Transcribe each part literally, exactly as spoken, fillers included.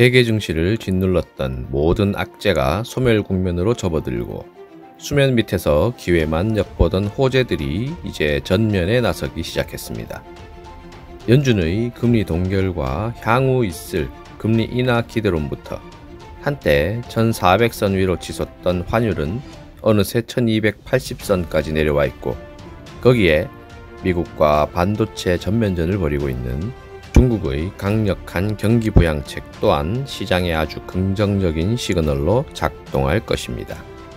세계 증시를 짓눌렀던 모든 악재가 소멸 국면으로 접어들고 수면 밑에서 기회만 엿보던 호재들이 이제 전면에 나서기 시작했습니다. 연준의 금리 동결과 향후 있을 금리 인하 기대론부터 한때 천사백 선 위로 치솟던 환율은 어느새 천이백팔십 선까지 내려와 있고, 거기에 미국과 반도체 전면전을 벌이고 있는 중국의 강력한 경기 부양책 또한 시장에 아주 긍정적인 시그널로 작동할 것입니다.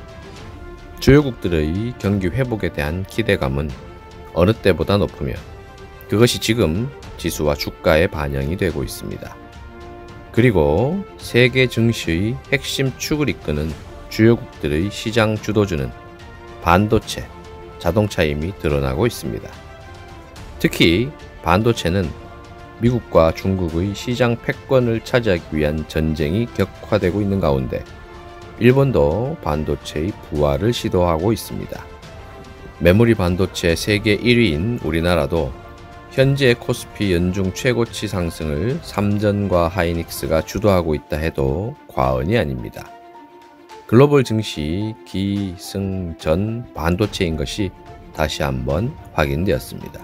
주요국들의 경기 회복에 대한 기대감은 어느 때보다 높으며 그것이 지금 지수와 주가에 반영이 되고 있습니다. 그리고 세계 증시의 핵심 축을 이끄는 주요국들의 시장 주도주는 반도체, 자동차임이 드러나고 있습니다. 특히 반도체는 미국과 중국의 시장 패권을 차지하기 위한 전쟁이 격화되고 있는 가운데 일본도 반도체의 부활을 시도하고 있습니다. 메모리 반도체 세계 일 위인 우리나라도 현재 코스피 연중 최고치 상승을 삼전과 하이닉스가 주도하고 있다 해도 과언이 아닙니다. 글로벌 증시 기승전 반도체인 것이 다시 한번 확인되었습니다.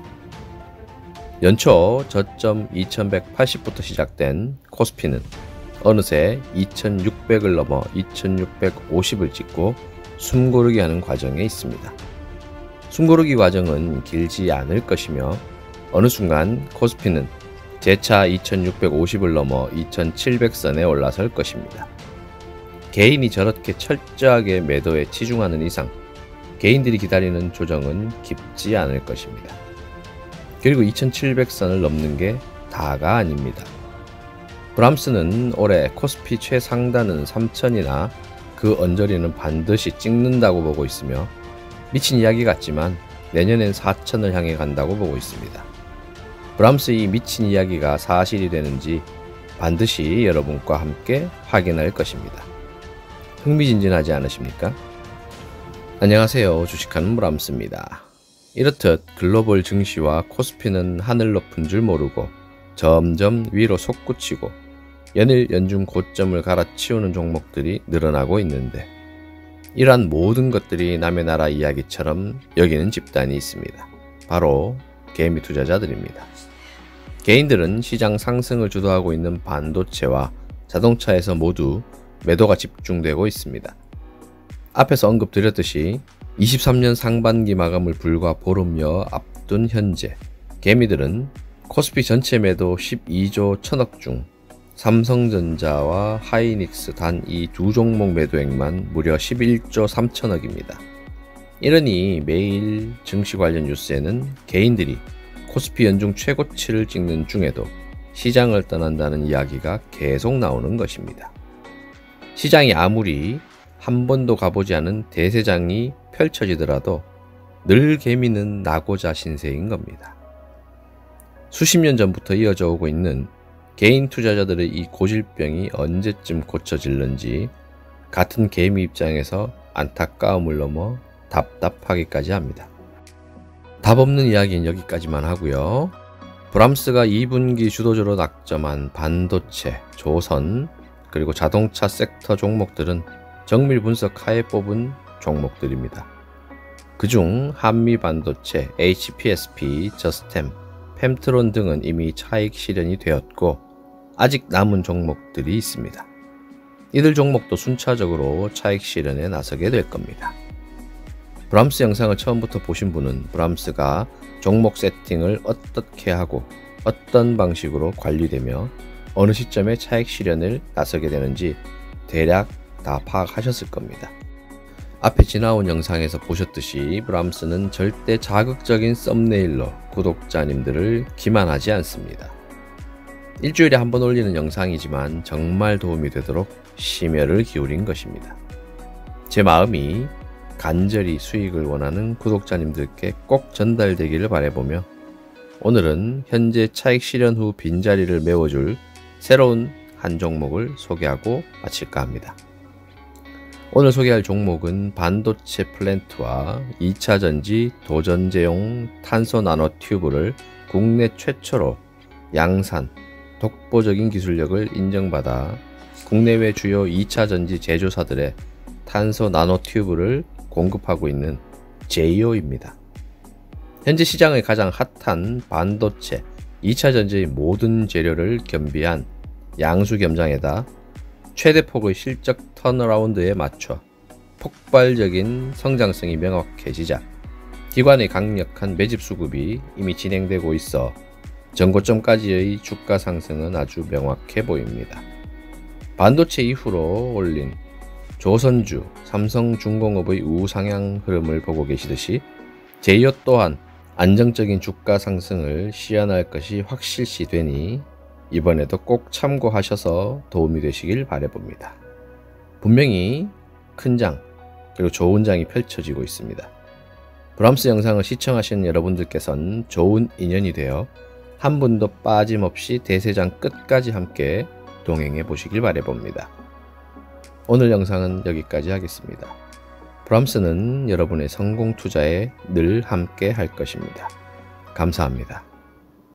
연초 저점 이천백팔십부터 시작된 코스피는 어느새 이천육백을 넘어 이천육백오십을 찍고 숨고르기 하는 과정에 있습니다. 숨고르기 과정은 길지 않을 것이며 어느 순간 코스피는 재차 이천육백오십을 넘어 이천칠백 선에 올라설 것입니다. 개인이 저렇게 철저하게 매도에 치중하는 이상 개인들이 기다리는 조정은 깊지 않을 것입니다. 그리고 이천칠백 선을 넘는 게 다가 아닙니다. 브람스는 올해 코스피 최상단은 삼천이나 그 언저리는 반드시 찍는다고 보고 있으며, 미친 이야기 같지만 내년엔 사천을 향해 간다고 보고 있습니다. 브람스의 미친 이야기가 사실이 되는지 반드시 여러분과 함께 확인할 것입니다. 흥미진진하지 않으십니까? 안녕하세요. 주식하는 브람스입니다. 이렇듯 글로벌 증시와 코스피는 하늘 높은 줄 모르고 점점 위로 솟구치고 연일 연중 고점을 갈아치우는 종목들이 늘어나고 있는데, 이러한 모든 것들이 남의 나라 이야기처럼 여기는 집단이 있습니다. 바로 개미 투자자들입니다. 개인들은 시장 상승을 주도하고 있는 반도체와 자동차에서 모두 매도가 집중되고 있습니다. 앞에서 언급드렸듯이 이십삼년 상반기 마감을 불과 보름여 앞둔 현재 개미들은 코스피 전체 매도 십이조 천억 중 삼성전자와 하이닉스 단 이 두 종목 매도액만 무려 십일조 삼천억입니다. 이러니 매일 증시 관련 뉴스에는 개인들이 코스피 연중 최고치를 찍는 중에도 시장을 떠난다는 이야기가 계속 나오는 것입니다. 시장이 아무리 한 번도 가보지 않은 대세장이 펼쳐지더라도 늘 개미는 나고자 신세인 겁니다. 수십 년 전부터 이어져 오고 있는 개인 투자자들의 이 고질병이 언제쯤 고쳐질는지 같은 개미 입장에서 안타까움을 넘어 답답하기까지 합니다. 답 없는 이야기는 여기까지만 하고요. 브람스가 이분기 주도주로 낙점한 반도체, 조선, 그리고 자동차 섹터 종목들은 정밀 분석 하에 뽑은 종목들입니다. 그중 한미 반도체, 에이치피에스피, 저스템, 펨트론 등은 이미 차익 실현이 되었고 아직 남은 종목들이 있습니다. 이들 종목도 순차적으로 차익 실현에 나서게 될 겁니다. 브람스 영상을 처음부터 보신 분은 브람스가 종목 세팅을 어떻게 하고 어떤 방식으로 관리되며 어느 시점에 차익 실현을 나서게 되는지 대략 다 파악하셨을 겁니다. 앞에 지나온 영상에서 보셨듯이 브람스는 절대 자극적인 썸네일로 구독자님들을 기만하지 않습니다. 일주일에 한 번 올리는 영상이지만 정말 도움이 되도록 심혈을 기울인 것입니다. 제 마음이 간절히 수익을 원하는 구독자님들께 꼭 전달되기를 바라보며 오늘은 현재 차익 실현 후 빈자리를 메워줄 새로운 한 종목을 소개하고 마칠까 합니다. 오늘 소개할 종목은 반도체 플랜트와 이차전지 도전제용 탄소 나노 튜브를 국내 최초로 양산, 독보적인 기술력을 인정받아 국내외 주요 이 차 전지 제조사들의 탄소 나노튜브를 공급하고 있는 제이오입니다. 현재 시장의 가장 핫한 반도체, 이 차 전지의 모든 재료를 겸비한 양수 겸장에다 최대폭의 실적 턴어라운드에 맞춰 폭발적인 성장성이 명확해지자 기관의 강력한 매집 수급이 이미 진행되고 있어 전고점까지의 주가 상승은 아주 명확해 보입니다. 반도체 이후로 올린 조선주, 삼성중공업의 우상향 흐름을 보고 계시듯이 제이오 또한 안정적인 주가 상승을 시현할 것이 확실시 되니 이번에도 꼭 참고하셔서 도움이 되시길 바라봅니다. 분명히 큰 장, 그리고 좋은 장이 펼쳐지고 있습니다. 브람스 영상을 시청하시는 여러분들께서는 좋은 인연이 되어 한 분도 빠짐없이 대세장 끝까지 함께 동행해 보시길 바라봅니다. 오늘 영상은 여기까지 하겠습니다. 브람스는 여러분의 성공 투자에 늘 함께 할 것입니다. 감사합니다.